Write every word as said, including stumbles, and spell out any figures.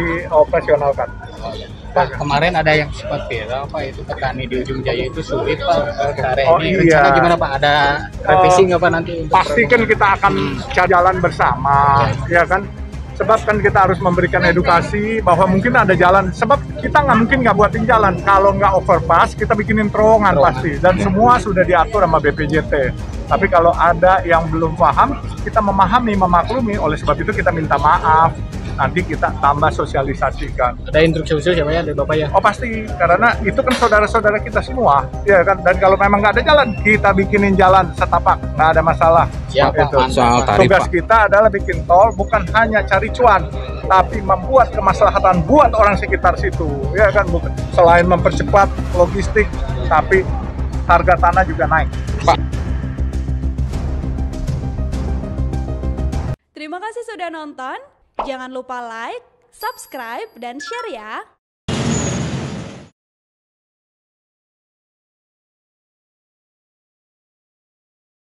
dioperasionalkan. Pak, kemarin ada yang sempat viral Pak, itu petani di Ujung Jaya itu sulit Pak ke area Oh, ini. iya. Rencana gimana Pak? Ada revisi nggak Pak nanti? Untuk Pasti kan kita akan cari jalan bersama, ya kan? Sebab kan kita harus memberikan edukasi bahwa mungkin ada jalan. Sebab kita nggak mungkin nggak buatin jalan. Kalau nggak overpass, kita bikinin terowongan pasti. Dan semua sudah diatur sama B P J T. Tapi kalau ada yang belum paham, kita memahami, memaklumi. Oleh sebab itu kita minta maaf. Nanti kita tambah sosialisasikan. Ada instruksi khusus ya Pak ya dari Bapak ya? Oh pasti, karena itu kan saudara-saudara kita semua, ya kan. Dan kalau memang nggak ada jalan, kita bikinin jalan setapak, nggak ada masalah. Siapa itu. soal tarif Tugas Pak? kita adalah bikin tol, bukan hanya cari cuan, tapi membuat kemaslahatan buat orang sekitar situ, ya kan. Bukan selain mempercepat logistik, tapi harga tanah juga naik. Pak. Terima kasih sudah nonton. Jangan lupa like, subscribe, dan share ya.